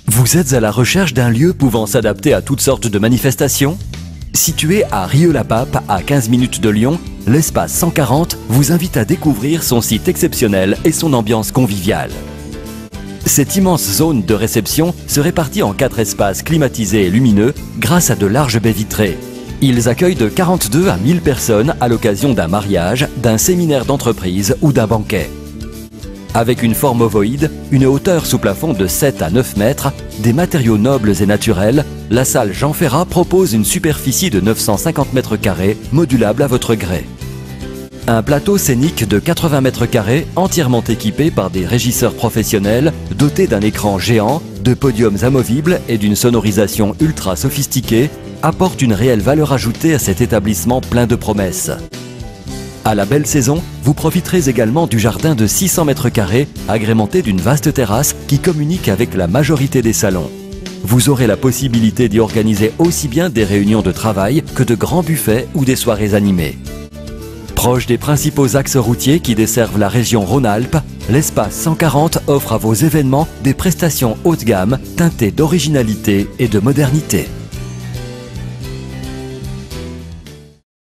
Vous êtes à la recherche d'un lieu pouvant s'adapter à toutes sortes de manifestations? Situé à Rieux-la-Pape, à 15 minutes de Lyon, l'espace 140 vous invite à découvrir son site exceptionnel et son ambiance conviviale. Cette immense zone de réception se répartit en 4 espaces climatisés et lumineux grâce à de larges baies vitrées. Ils accueillent de 42 à 1000 personnes à l'occasion d'un mariage, d'un séminaire d'entreprise ou d'un banquet. Avec une forme ovoïde, une hauteur sous plafond de 7 à 9 mètres, des matériaux nobles et naturels, la salle Jean Ferrat propose une superficie de 950 mètres carrés, modulable à votre gré. Un plateau scénique de 80 mètres carrés, entièrement équipé par des régisseurs professionnels, doté d'un écran géant, de podiums amovibles et d'une sonorisation ultra sophistiquée, apporte une réelle valeur ajoutée à cet établissement plein de promesses. À la belle saison, vous profiterez également du jardin de 600 mètres carrés, agrémenté d'une vaste terrasse qui communique avec la majorité des salons. Vous aurez la possibilité d'y organiser aussi bien des réunions de travail que de grands buffets ou des soirées animées. Proche des principaux axes routiers qui desservent la région Rhône-Alpes, l'espace 140 offre à vos événements des prestations haut de gamme teintées d'originalité et de modernité.